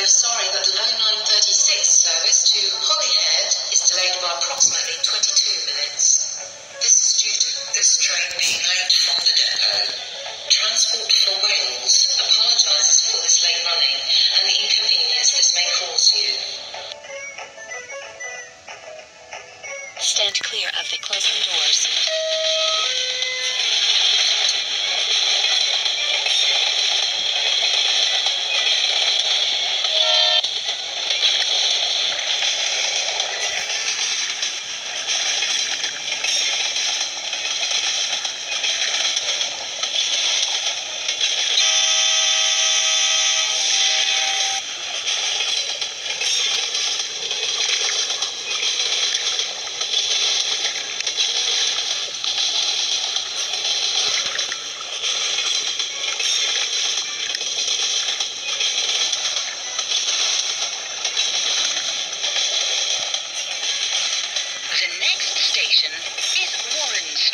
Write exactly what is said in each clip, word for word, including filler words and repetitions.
We are sorry that the nine nine thirty-six service to Holyhead is delayed by approximately twenty-two minutes. This is due to this train being late from the depot. Transport for Wales apologises for this late running and the inconvenience this may cause you. Stand clear of the closing doors.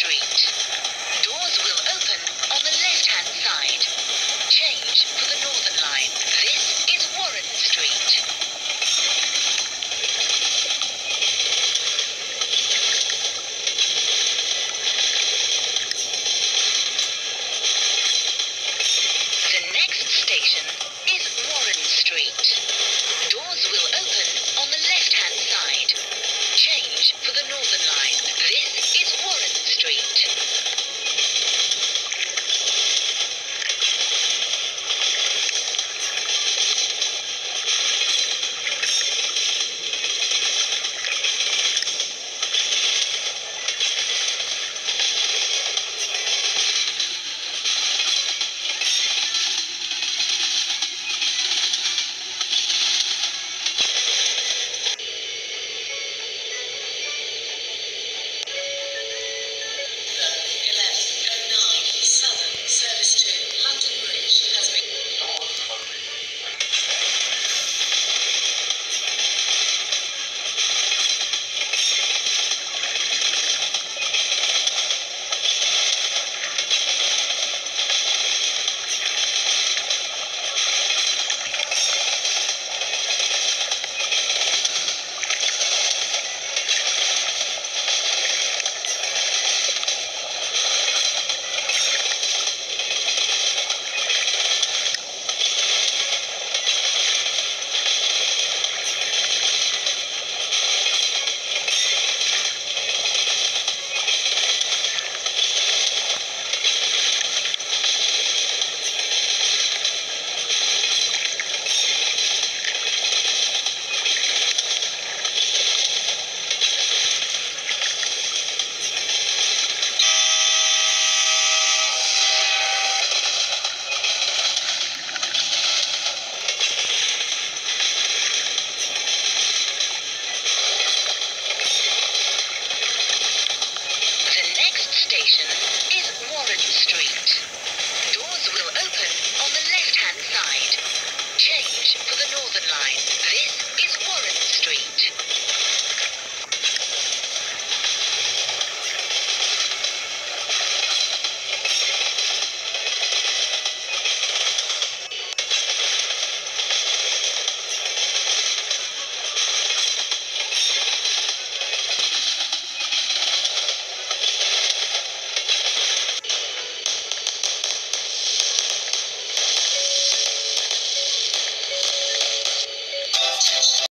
Doors will open on the left-hand side. Change for the northern